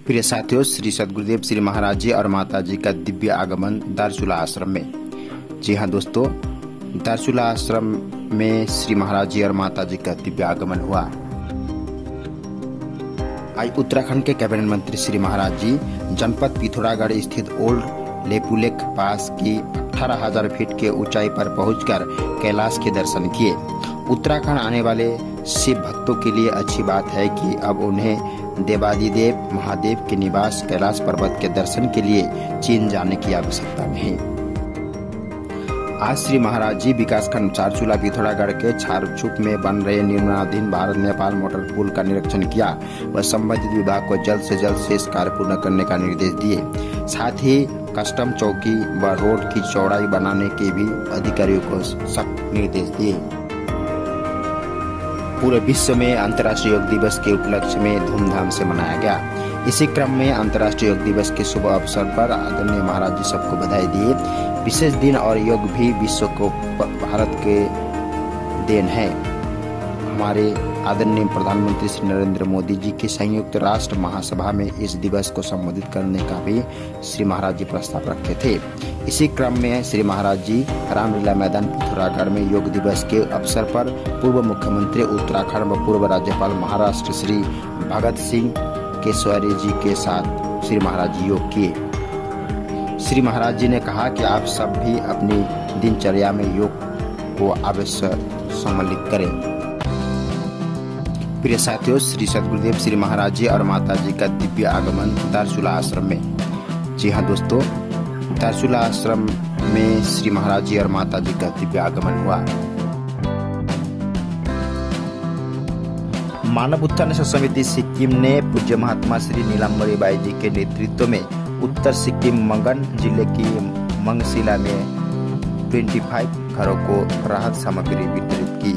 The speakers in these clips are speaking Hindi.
प्रिय साथियों, श्री सद्गुरुदेव श्री महाराज जी और माता जी का दिव्य आगमन दारचूला आश्रम में। जी हाँ दोस्तों, दारचूला आश्रम में श्री महाराज जी और माता जी का दिव्य आगमन हुआ। आज उत्तराखंड के कैबिनेट मंत्री श्री महाराज जी जनपद पिथौरागढ़ स्थित ओल्ड लेपुलेख पास की 18,000 फीट के ऊंचाई पर पहुंचकर कैलाश के दर्शन किए। उत्तराखंड आने वाले शिव भक्तों के लिए अच्छी बात है कि अब उन्हें देवादिदेव महादेव के निवास कैलाश पर्वत के दर्शन के लिए चीन जाने की आवश्यकता नहीं। आज श्री महाराज जी विकासखंड दारचूला पिथौरागढ़ के छारचुक में बन रहे निर्माणाधीन भारत नेपाल मोटर पुल का निरीक्षण किया व संबंधित विभाग को जल्द से जल्द शेष कार्य पूर्ण करने का निर्देश दिए। साथ ही कस्टम चौकी व रोड की चौड़ाई बनाने के भी अधिकारियों को सख्त निर्देश दिए। पूरे विश्व में अंतर्राष्ट्रीय योग दिवस के उपलक्ष्य में धूमधाम से मनाया गया। इसी क्रम में अंतर्राष्ट्रीय योग दिवस के शुभ अवसर पर आदरणीय महाराज जी सबको बधाई दिए। विशेष दिन और योग भी विश्व को भारत के देन है। हमारे आदरणीय प्रधानमंत्री श्री नरेंद्र मोदी जी की संयुक्त राष्ट्र महासभा में इस दिवस को संबोधित करने का भी श्री महाराज जी प्रस्ताव रखे थे। इसी क्रम में श्री महाराज जी रामलीला मैदान पिथौरागढ़ में योग दिवस के अवसर पर पूर्व मुख्यमंत्री उत्तराखंड व पूर्व राज्यपाल महाराष्ट्र श्री भगत सिंह केशवारी जी के साथ श्री महाराज जी योग किए। श्री महाराज जी ने कहा कि आप सब भी अपनी दिनचर्या में योग को अवश्य सम्मिलित करें। प्रिय साथियों, श्री सद्गुरुदेव श्री महाराज जी और माता जी का दिव्य आगमन दारचूला आश्रम में। जी हाँ दोस्तों, दारचूला आश्रम में श्री महाराज जी और माता जी का दिव्य आगमन हुआ। मानव उत्थान समिति सिक्किम ने पूज्य महात्मा श्री नीलाम्बरी बाई जी के नेतृत्व में उत्तर सिक्किम मंगन जिले की मंगशिला में 25 घरों को राहत सामग्री वितरित की।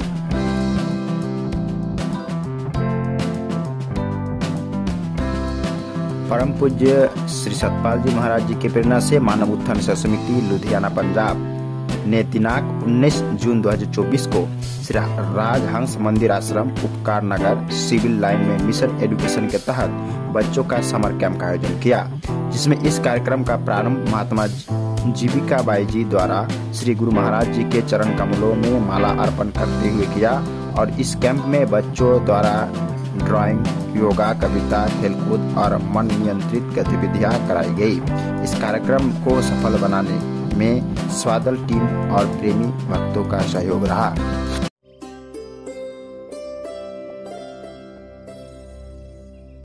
परम पूज्य श्री सतपाल जी महाराज जी के प्रेरणा से मानव उत्थान समिति लुधियाना पंजाब ने दिनांक 19 जून 2024 को श्री राजहंस मंदिर आश्रम उपकार नगर सिविल लाइन में मिशन एजुकेशन के तहत बच्चों का समर कैंप का आयोजन किया, जिसमें इस कार्यक्रम का प्रारंभ महात्मा जीविका बाई जी द्वारा श्री गुरु महाराज जी के चरण कमलों में माला अर्पण करते हुए किया। और इस कैंप में बच्चों द्वारा ड्राइंग, योगा, कविता, खेलकूद और मन नियंत्रित गतिविधियां कराई गई। इस कार्यक्रम को सफल बनाने में स्वादल टीम और प्रेमी भक्तों का सहयोग रहा।